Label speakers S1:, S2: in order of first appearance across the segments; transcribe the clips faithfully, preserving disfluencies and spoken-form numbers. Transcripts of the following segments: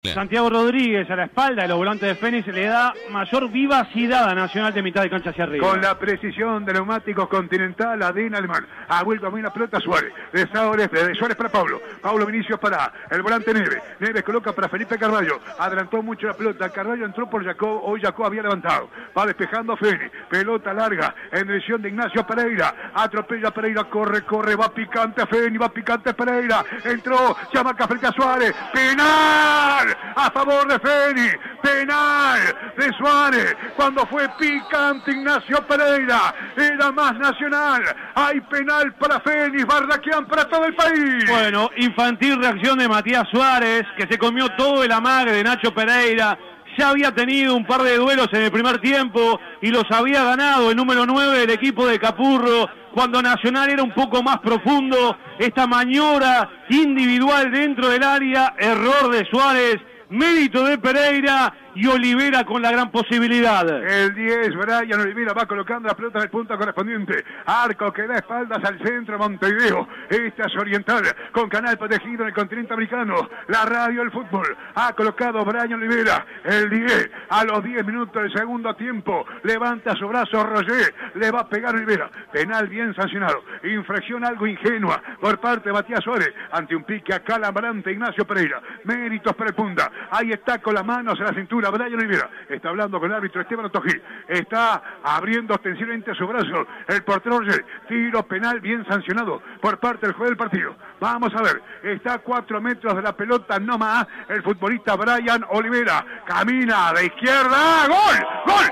S1: Santiago Rodríguez a la espalda de los volantes de Fénix le da mayor vivacidad a Nacional de mitad de cancha hacia arriba.
S2: Con la precisión de neumáticos Continental, Adén Alemán. Ha vuelto a mí la pelota Suárez. De Suárez, de Suárez para Pablo. Pablo Vinicius para el volante Neves. Neves coloca para Felipe Carvalho. Adelantó mucho la pelota. Carvalho entró por Jacob. Hoy Jacob había levantado. Va despejando Fénix. Pelota larga en dirección de Ignacio Pereira. Atropella Pereira. Corre, corre. Va picante Fénix. Va picante Pereira. Entró. Chamaca frente a Suárez. Penal a favor de Fénix, penal de Suárez, cuando fue picante Ignacio Pereira, era más Nacional, hay penal para Fénix, Barraquian para todo el país.
S1: Bueno, infantil reacción de Matías Suárez, que se comió todo el amague de Nacho Pereira. Ya había tenido un par de duelos en el primer tiempo y los había ganado el número nueve del equipo de Capurro, cuando Nacional era un poco más profundo. Esta maniobra individual dentro del área, error de Suárez, mérito de Pereira y Olivera con la gran posibilidad.
S2: El diez, Brian Olivera va colocando la pelota en el punto correspondiente. Arco que da espaldas al centro, Montevideo. Esta es Oriental, con canal protegido en el continente americano. La radio del fútbol. Ha colocado Brian Olivera. El diez, a los diez minutos del segundo tiempo, levanta su brazo Roger. Le va a pegar Olivera. Penal bien sancionado. Infracción algo ingenua por parte de Matías Suárez. Ante un pique acalambrante Ignacio Pereira. Méritos para el punta. Ahí está con las manos en la cintura Brian Olivera. Está hablando con el árbitro Esteban Otojí. Está abriendo ostensiblemente su brazo el portero Roger. Tiro penal bien sancionado por parte del juez del partido. Vamos a ver. Está a cuatro metros de la pelota, no más. El futbolista Brian Olivera. Camina de izquierda. ¡Gol! ¡Gol!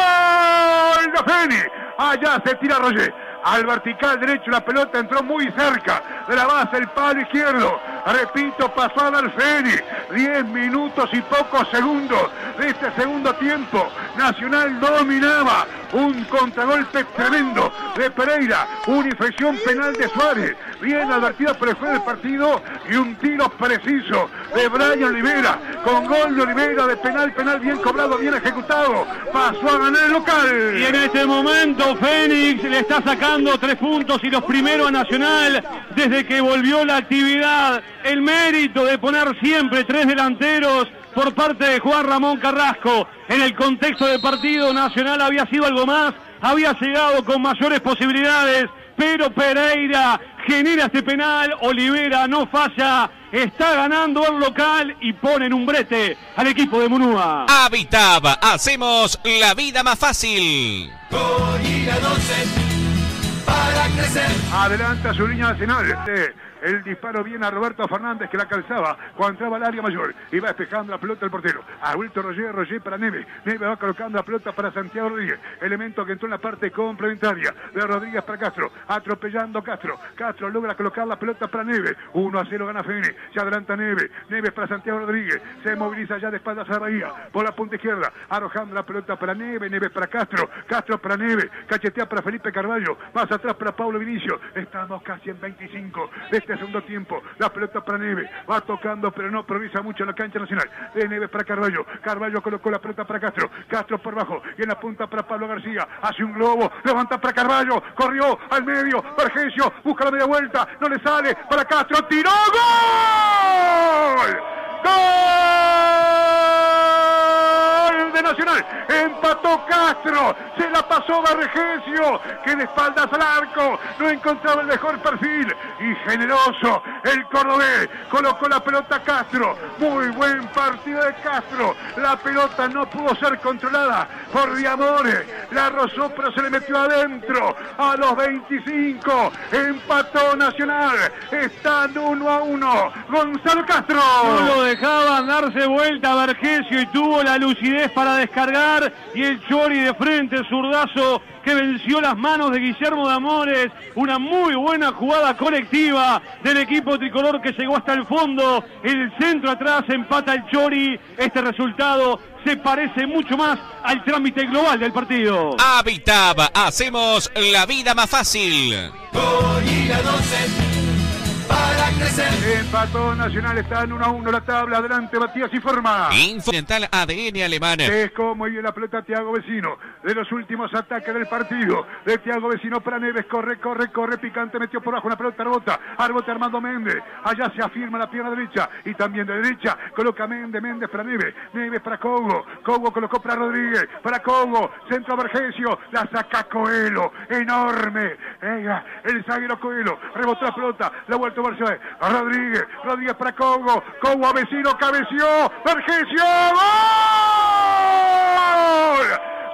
S2: ¡Gol de Fénix! Allá se tira Roger. Al vertical derecho la pelota entró muy cerca de la base, el palo izquierdo. Repito, pasó a dar Fénix. Diez minutos y pocos segundos de este segundo tiempo. Nacional dominaba. Un contragolpe tremendo de Pereira. Una infracción penal de Suárez. Bien advertida por el juez del partido. Y un tiro preciso de Brian Olivera. Con gol de Olivera de penal, penal bien cobrado, bien ejecutado. Pasó a ganar el local.
S1: Y en este momento Fénix le está sacando tres puntos y los primeros a Nacional desde que volvió la actividad. El mérito de poner siempre tres delanteros por parte de Juan Ramón Carrasco. En el contexto del partido, Nacional había sido algo más, había llegado con mayores posibilidades, pero Pereira genera este penal, Olivera no falla, está ganando el local y pone en un brete al equipo de Munúa.
S3: Habitab, hacemos la vida más fácil.
S4: Con Ira doce para crecer.
S2: Adelanta su línea nacional. El disparo viene a Roberto Fernández, que la calzaba cuando entraba al área mayor. Y va despejando la pelota el portero. Ha vuelto Roger, Roger para Neves. Neves va colocando la pelota para Santiago Rodríguez. Elemento que entró en la parte complementaria de Rodríguez para Castro. Atropellando Castro. Castro logra colocar la pelota para Neves. uno a cero gana Fénix. Se adelanta Neves. Neves para Santiago Rodríguez. Se moviliza ya de espaldas a Bahía. Por la punta izquierda. Arrojando la pelota para Neves. Neves para Castro. Castro para Neves. Cachetea para Felipe Carvalho. Más atrás para Pablo Vinicius. Estamos casi en veinticinco de este segundo tiempo. La pelota para Neves. Va tocando, pero no improvisa mucho en la cancha nacional. De Neves para Carvalho. Carvalho colocó la pelota para Castro. Castro por bajo. Y en la punta para Pablo García. Hace un globo. Levanta para Carvalho. Corrió al medio. Vergesio. Busca la media vuelta. No le sale. Para Castro. ¡Tiró! ¡Gol! ¡Gol de Nacional! Empató Castro. Se la pasó Vergesio, que de espaldas al arco no encontraba el mejor perfil. Y generoso el cordobés. Colocó la pelota Castro. Muy buen partido de Castro. La pelota no pudo ser controlada por Diamore. La rozó, pero se le metió adentro. A los veinticinco empató Nacional. Están uno a uno. Gonzalo Castro.
S1: No lo dejaban darse vuelta a Vergesio y tuvo la lucidez para descargar. Y el Chori de frente, zurdazo, que venció las manos de Guillermo de Amores. Una muy buena jugada colectiva del equipo tricolor que llegó hasta el fondo. El centro atrás, empata el Chori. Este resultado se parece mucho más al trámite global del partido.
S3: Habitab, hacemos la vida más fácil.
S4: Con Ira doce para crecer.
S2: Empató Nacional, está en uno a uno la tabla. Adelante Matías y forma.
S3: Infodental A D N Alemán.
S2: Es como y en la pelota Thiago Vecino. De los últimos ataques del partido. De Thiago Vecino para Neves. Corre, corre, corre. Picante metió por abajo una pelota. Arbota. Arbota Armando Méndez. Allá se afirma la pierna derecha. Y también de derecha. Coloca Méndez. Méndez para Neves. Neves para Cogo. Cogo colocó para Rodríguez. Para Cogo. Centro a Vergesio. La saca Coelho. Enorme. Ega, el zaguero Coelho. Rebotó la pelota. La vuelta a Barcelona. Rodríguez. Rodríguez para Cogo. Cogo a Vecino. Cabeció. Vergesio. ¡Gol!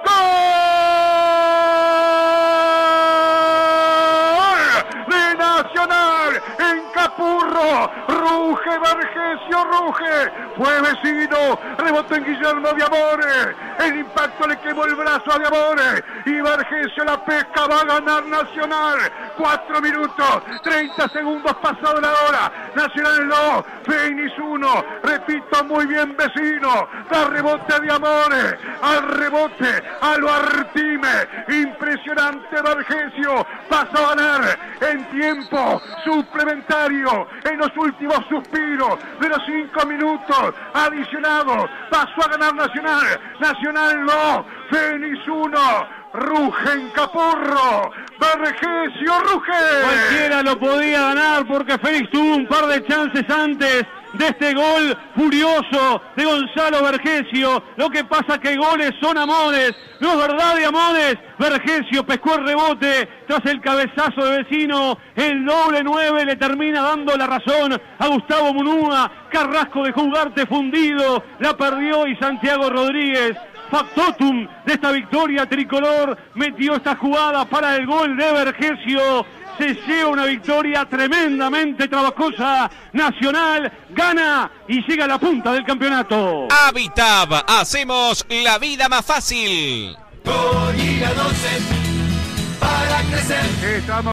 S2: ¡Gol! De Nacional en Capurro. Ruge Vergesio, ruge. Fue Vecino. Rebotó en Guillermo de Amores. El impacto le quemó el brazo a de Amores. Y Vergesio la pesca. Va a ganar Nacional. Cuatro minutos. Treinta segundos pasado la hora. Nacional dos. Fénix uno. Repito, muy bien Vecino. Da rebote de Amores. Al rebote. A lo Artime. Impresionante Vergesio. Pasó a ganar en tiempo suplementario. En los últimos suspiros de los cinco minutos adicionados. Pasó a ganar Nacional. Nacional dos. Fénix uno. Ruge en Capurro. Vergesio ruge.
S1: Cualquiera lo podía ganar porque Félix tuvo un par de chances antes de este gol furioso de Gonzalo Vergesio. Lo que pasa que goles son amores. No es verdad de amores. Vergesio pescó el rebote tras el cabezazo de Vecino. El doble nueve le termina dando la razón a Gustavo Munúa. Carrasco dejó Ugarte fundido. La perdió y Santiago Rodríguez, factotum de esta victoria tricolor, metió esta jugada para el gol de Vergesio. Se lleva una victoria tremendamente trabajosa. Nacional gana y llega a la punta del campeonato.
S3: Habitab, hacemos la vida más fácil.
S4: Gol y la doce para crecer.
S2: Estamos